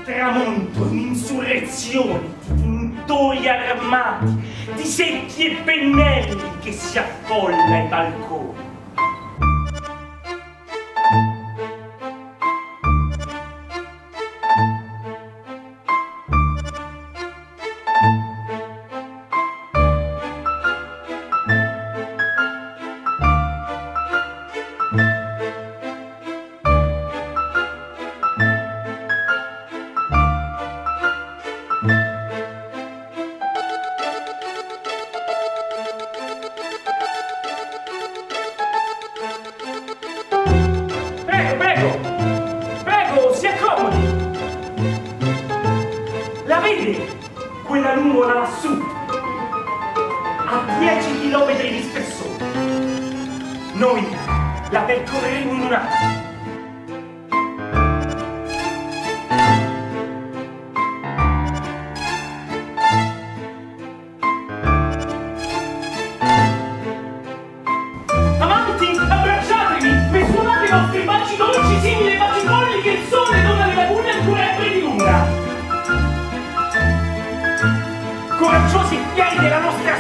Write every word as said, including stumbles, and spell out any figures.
tramonto, in insurrezioni, di tintori armati, di secchi e pennelli che si affolla ai balconi. Quella nuvola lassù, a dieci chilometri di spessore. Noi la percorreremo in un attimo. Avanti, abbracciatevi, per suonare i vostri baci dolci simili ai baci molli che il sole dona alle lagune ancora ebbre di luna. Coraggiosi fieri della nostra